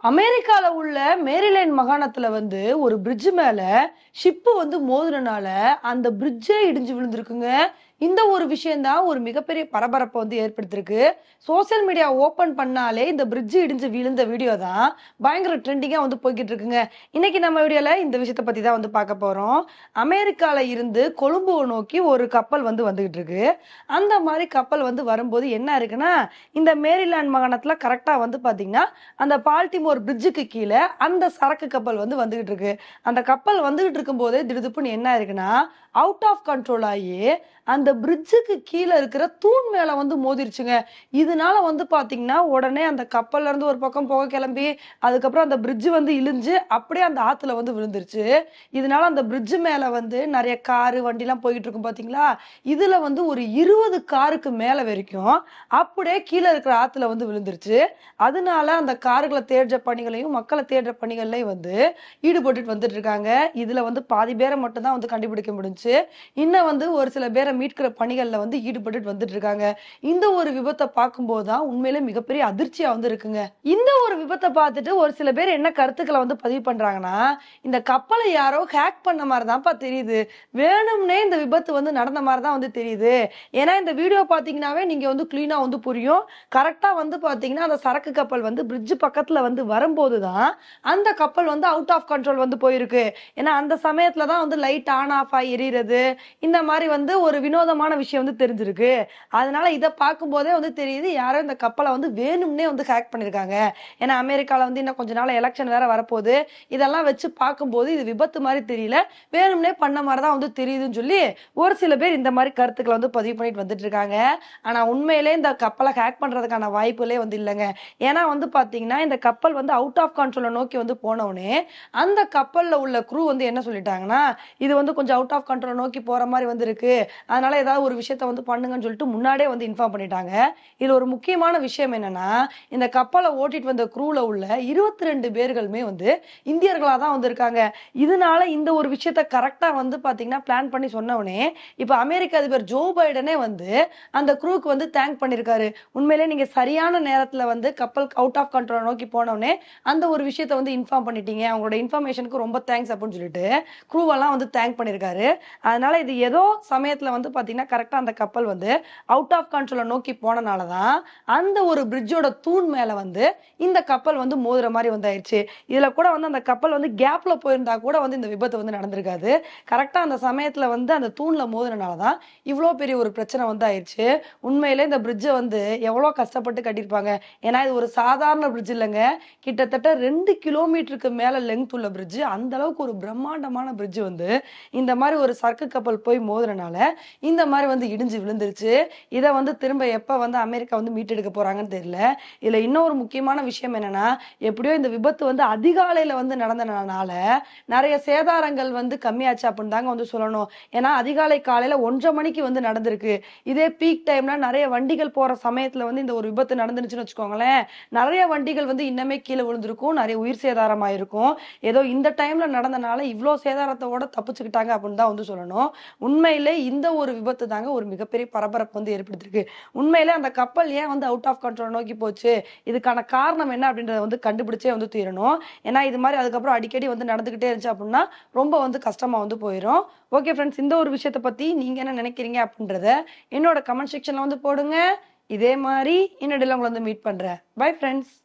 அமெரிக்கால உள்ள மேரிலேண்ட் மாகாணத்துல ஒரு பிரிட்ஜ் மேல ஷிப்பு மோதுனனால அந்த பிரிட்ஜே இடிஞ்சு விழுந்திருக்குங்க. இந்த ஒரு விஷயம் தான் ஒரு மிகப்பெரிய பரபரப்பை ஏற்படுத்திருக்கு. சோசியல் மீடியா ஓபன் பண்ணாலே இந்த பிரிட்ஜ் இடிஞ்சு விழுந்த வீடியோ தான் பயங்கர ட்ரெண்டிங்கா போய்கிட்டு இருக்குங்க. இன்னைக்கு நம்ம வீடியோல இந்த விஷயத்தை பத்தி தான் பார்க்க போறோம். அமெரிக்கால இருந்து கொழும்புவை நோக்கி ஒரு கப்பல் வந்துகிட்டு இருக்கு. அந்த மாதிரி கப்பல் வரும்போது என்ன இருக்குன்னா, இந்த மேரிலேண்ட் மாகாணத்துல கரெக்டா பாத்தீங்கன்னா அந்த பால்டிமோர் பிரிட்ஜுக்கு கீழே அந்த சரக்கு கப்பல் வந்துகிட்டு இருக்கு. அந்த கப்பல் வந்துகிட்டு இருக்கும் போதே திடுதுப்புன்னு என்ன இருக்குன்னா, அவுட் ஆஃப் கண்ட்ரோல் ஆகி அந்த பிரிட்ஜுக்கு கீழே இருக்கிற தூண் மேல மோதிருச்சுங்க. இதனால பாத்தீங்கன்னா உடனே அந்த கப்பல்ல இருந்து ஒரு பக்கம் புகை கிளம்பி அதுக்கப்புறம் அந்த பிரிட்ஜ் இழிஞ்சு அப்படியே அந்த ஆத்துல விழுந்துருச்சு. இதனால அந்த பிரிட்ஜ் மேல நிறைய காரு வண்டி எல்லாம் போயிட்டு இருக்கும் பாத்தீங்களா. இதுல ஒரு 20 காருக்கு மேல வரைக்கும் அப்படியே கீழே இருக்கிற ஆத்துல விழுந்துருச்சு. அதனால அந்த கார்களை தேடுற பணிகளையும் மக்களை தேடுற பணிகள்லையும் ஈடுபட்டு வந்துட்டு இருக்காங்க. இதுல பாதி பேரை மட்டும் தான் கண்டுபிடிக்க முடிஞ்சு. இன்னும் ஒரு சில பேரை மீட்கிற பணிகள்ல ஈடுபட்டு வந்துட்டு இருக்காங்க. இந்த ஒரு விபத்தை பார்க்கும்போது தான் உண்மையிலே மிகப்பெரிய அதிர்ச்சியா இருக்குங்க. இந்த ஒரு விபத்தை பார்த்துட்டு ஒரு சில பேர் என்ன கருத்துக்களை பதிவு பண்றாங்கன்னா, இந்த கப்பலை யாரோ ஹேக் பண்ண மாதிரி தான்ப்பா தெரியுது, வேணும்னே இந்த விபத்து நடந்த மாதிரி தான் தெரியுது. ஏன்னா இந்த வீடியோ பாத்தீங்கன்னாவே நீங்க கிளீனா புரியும். கரெக்டா பாத்தீங்கன்னா அந்த சரக்கு கப்பல் பிரிட்ஜ் பக்கத்துல வரும்போதுதான் அந்த கப்பல் அவுட் ஆஃப் கண்ட்ரோல் போயிருக்கு. ஏன்னா அந்த சமயத்துல தான் லைட் ஆன் ஆஃப் ஆகி எரியறது, இந்த மாதிரி ஒரு வினோதமான விஷயம் தெரிஞ்சிருக்கு. அதனால இதை பார்க்கும் போதே தெரியுது யாரோ இந்த கப்பலை வேணும்னே ஹேக் பண்ணிருக்காங்க. ஏன்னா அமெரிக்கால இன்னும் கொஞ்ச நாள் எலெக்ஷன் வேற வரப்போகுது. இதெல்லாம் வச்சு பார்க்கும்போது இது விபத்து மாதிரி தெரியல, வேணும்னே பண்ண மாதிரி தான் தெரியுதுன்னு சொல்லி ஒரு சில பேர் இந்த மாதிரி கருத்துக்களை பதிவு பண்ணிட்டு வந்துட்டு இருக்காங்க. ஆனா உண்மையிலே இந்த கப்பலை ஹேக் பண்றதுக்கான வாய்ப்புகளே இல்லைங்க. ஏன்னா பாத்தீங்கன்னா இந்த கப்பல் அவுட் ஆஃப் கண்ட்ரோல நோக்கி போனவுடனே அந்த கப்பல்ல உள்ள க்ரூ என்ன சொல்லிட்டாங்கன்னா, இது கொஞ்சம் அவுட் ஆஃப் கண்ட்ரோல நோக்கி போற மாதிரி இருக்கு, அதனால ஏதாவது ஒரு விஷயத்த பண்ணுங்கன்னு சொல்லிட்டு முன்னாடியே இன்ஃபார்ம் பண்ணிட்டாங்க. இதுல ஒரு முக்கியமான விஷயம் என்னன்னா, இந்த கப்பலை ஓட்டிட்டு வந்த க்ரூல உள்ள 22 பேர்களுமே இந்தியர்களா தான் இருக்காங்க. இதனால இந்த ஒரு விஷயத்த கரெக்டா பாத்தீங்கன்னா பிளான் பண்ணி சொன்னவனே இப்ப அமெரிக்க அதிபர் ஜோ பைடனே அந்த க்ரூக்கு தேங்க் பண்ணிருக்காரு. உண்மையிலே நீங்க சரியான நேரத்துல கப்பல் அவுட் ஆஃப் கண்ட்ரோல் நோக்கி போனவனே அந்த ஒரு விஷயத்த இன்ஃபார்ம் பண்ணிட்டீங்க, அவங்களோட இன்ஃபர்மேஷனுக்கு ரொம்ப தேங்க்ஸ் அப்படின்னு சொல்லிட்டு க்ரூவெல்லாம் தேங்க் பண்ணிருக்காரு. அதனால இது ஏதோ சமயத்துல பாத்தீங்கன்னா கரெக்டா அந்த கப்பல் அவுட் ஆஃப் கண்ட்ரோல நோக்கி போனனாலதான் அந்த ஒரு பிரிட்ஜோட தூண் மேல இந்த கப்பல் மோதுற மாதிரி ஆயிடுச்சு. இதுல கூட அந்த கப்பல் கேப்ல போயிருந்தா கூட இந்த விபத்து நடந்திருக்காது. கரெக்டா அந்த சமயத்துல அந்த தூண்ல மோதுறனாலதான் இவ்வளவு பெரிய ஒரு பிரச்சனை ஆயிடுச்சு. உண்மையிலே இந்த பிரிட்ஜை எவ்வளவு கஷ்டப்பட்டு கட்டியிருப்பாங்க. ஏன்னா இது ஒரு சாதாரண பிரிட்ஜ் இல்லைங்க, கிட்டத்தட்ட 2 கிலோமீட்டருக்கு மேல லெங்த் உள்ள பிரிட்ஜ். அந்த அளவுக்கு ஒரு பிரம்மாண்டமான பிரிட்ஜ் இந்த மாதிரி ஒரு சரக்கு கப்பல் போய் மோதுறனால இந்த மாதிரி இடிஞ்சு விழுந்துருச்சு. இதை திரும்ப எப்ப அமெரிக்கா மீட்டெடுக்க போறாங்கன்னு தெரியல. இதுல இன்னொரு முக்கியமான விஷயம் என்னன்னா, எப்படியோ இந்த விபத்து அதிகாலையில நடந்தனால நிறைய சேதாரங்கள் கம்மியாச்சு அப்படின்னு தாங்க சொல்லணும். ஏன்னா அதிகாலை காலையில 1:30 மணிக்கு நடந்திருக்கு. இதே பீக் டைம்ல நிறைய வண்டிகள் போற சமயத்துல இந்த ஒரு விபத்து நடந்துருச்சுன்னு வச்சுக்கோங்களேன், நிறைய வண்டிகள் இன்னமே கீழே விழுந்திருக்கும், நிறைய உயிர் சேதாரம் ஆயிருக்கும். ஏதோ இந்த டைம்ல நடந்தனால இவ்வளவு சேதாரத்தோட தப்பிச்சுக்கிட்டாங்க அப்படின்னு தான் சொல்லணும். உண்மையிலே இந்த ஒரு விபத்து தாங்க ஒரு மிகப்பெரிய பரபரப்பு ஏற்படுத்திருக்கு. உண்மையிலே அந்த கப்பல் ஏன் அவுட் ஆஃப் கண்ட்ரோல் நோக்கி போச்சு, இதுக்கான காரணம் என்ன அப்படின்றத கண்டுபிடிச்சே தீரணும். ஏன்னா இது மாதிரி அதுக்கப்புறம் அடிக்கடி நடந்துகிட்டே இருந்துச்சு அப்படின்னா ரொம்ப கஷ்டமா போயிடும். ஓகே ஃப்ரெண்ட்ஸ், இந்த ஒரு விஷயத்தை பத்தி நீங்க என்ன நினைக்கிறீங்க அப்படின்றத என்னோட கமெண்ட் செக்ஷன்ல போடுங்க. இதே மாதிரி இன்னொடையில உங்களை மீட் பண்றேன். Bye friends.